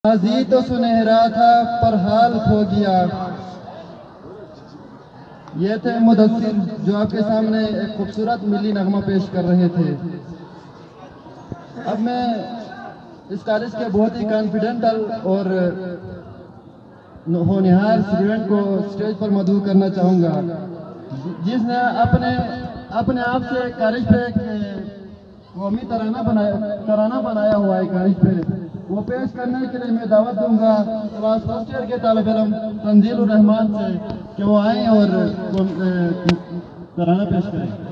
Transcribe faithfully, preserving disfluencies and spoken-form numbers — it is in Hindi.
माज़ी तो सुनहरा था पर हाल खो गया। ये थे मुदस्सिर जो आपके सामने एक खूबसूरत मिली नगमा पेश कर रहे थे। अब मैं इस कॉलेज के बहुत ही कॉन्फिडेंटल और होनहार स्टूडेंट को स्टेज पर मदऊ करना चाहूँगा, जिसने अपने अपने आप से कॉलेज पे एक कौमी तराना बनाया तराना बनाया हुआ है कॉलेज पे, वो पेश करने के लिए मैं दावत दूंगा क्लास फर्स्ट ईयर के तालिब इल्म तंजील रहमान से कि वो आए और तराना पेश करें।